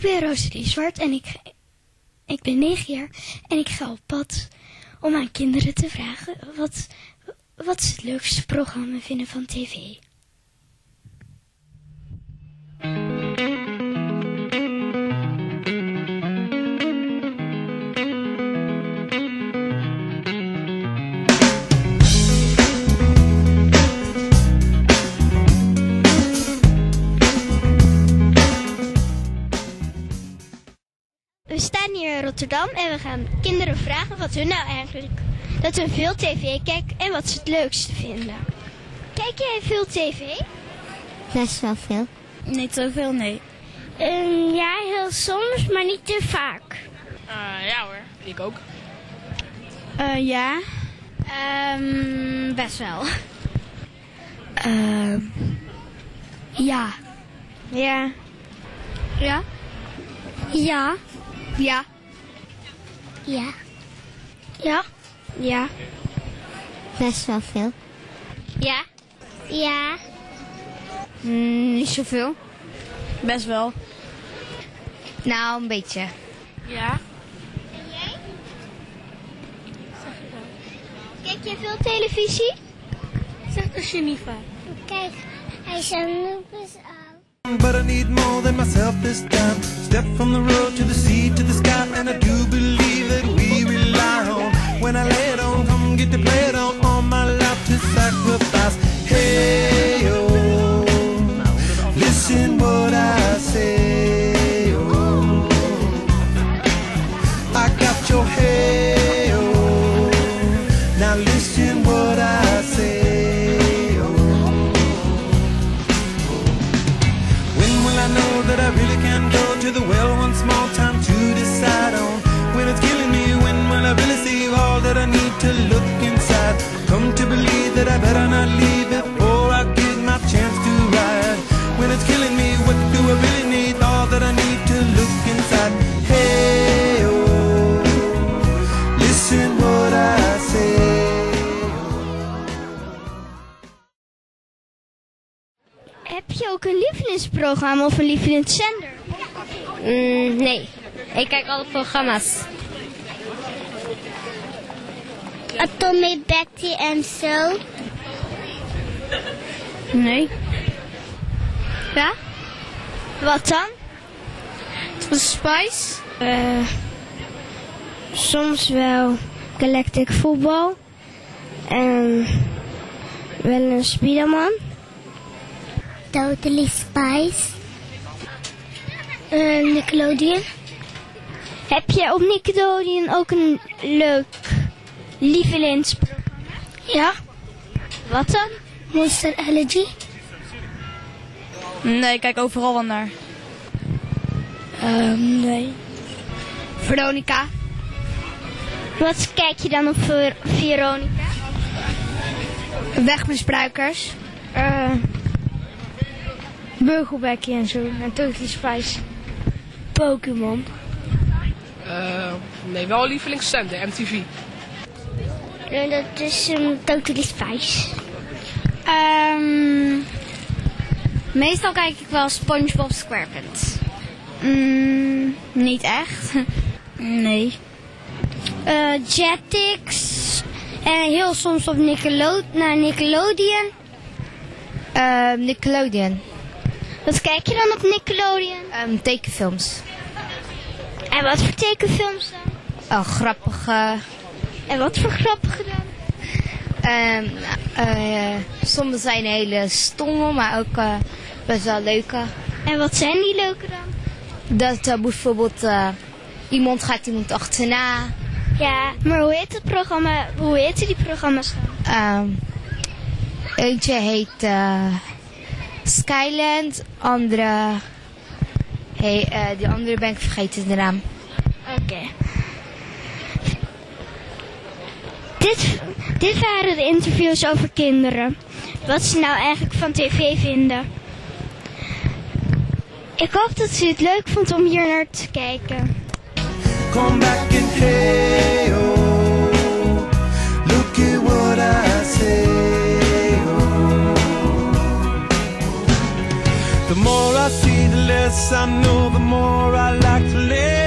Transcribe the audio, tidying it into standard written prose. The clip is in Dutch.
Ik ben Rosalie Zwart en ik ben 9 jaar en ik ga op pad om aan kinderen te vragen wat ze het leukste programma vinden van tv. We staan hier in Rotterdam en we gaan kinderen vragen wat hun nou eigenlijk, dat hun veel tv kijken en wat ze het leukste vinden. Kijk jij veel tv? Best wel veel. Niet zoveel, nee. Ja, heel soms, maar niet te vaak. Ja hoor, ik ook. Ja. Best wel. Ja. Ja. Ja. Ja. Ja. Ja, Ja. Ja. best wel veel. Ja. Ja, Niet zoveel. Best wel. nou een beetje. Ja. Kijk jij veel televisie? Zeg de Geneva. Kijk, hij zou noepers aan. But I need more than myself this time. Step from the road to the sea to the sky, and I do believe that we rely on. When I lay it on, come get to play it on. All my life to sacrifice. Hey oh, listen what I say. Oh, I got your hey oh. Now listen what I say. I know that I really can go to the well one small time to decide on when it's killing me. When will I really see all that I need to look inside? Come to believe that I better not leave before I get my chance to ride. When it's killing me, what do I really need? All that I need to look inside. Hey oh, listen what I say. Heb je ook een lievelingsprogramma of een lievelingszender? Nee, ik kijk alle programma's. Tommy, Betty en zo. Nee. Ja? Wat dan? Spice? Soms wel Galactic Football. En wel een Spiderman. Totally Spice. Nickelodeon. Heb je op Nickelodeon ook een leuk lievelingsprogramma? Ja. Wat dan? Monster Allergy. Nee, ik kijk overal wel naar. Nee. Veronica. Wat kijk je dan op Veronica? Wegmisbruikers. Burgelbekje en zo. En Totally Spice. Pokémon. Nee, wel lievelingszender, MTV. Dat is Totally Spice. Meestal kijk ik wel SpongeBob SquarePants. Niet echt. Nee. Jetix. En heel soms op Nickelodeon. Nickelodeon. Wat kijk je dan op Nickelodeon? Tekenfilms. En wat voor tekenfilms dan? Oh, grappige. En wat voor grappige dan? Sommige zijn hele stomme, maar ook best wel leuke. En wat zijn die leuke dan? Dat bijvoorbeeld iemand gaat iemand achterna. Ja, maar hoe heet het programma? Hoe heten die programma's dan? Eentje heet Skyland, andere... die andere ben ik vergeten de naam. Oké. Dit waren de interviews over kinderen. Wat ze nou eigenlijk van tv vinden. Ik hoop dat u het leuk vond om hier naar te kijken. Come back and hey oh, look at what I say. Oh, the more more I see, the less I know, the more I like to live.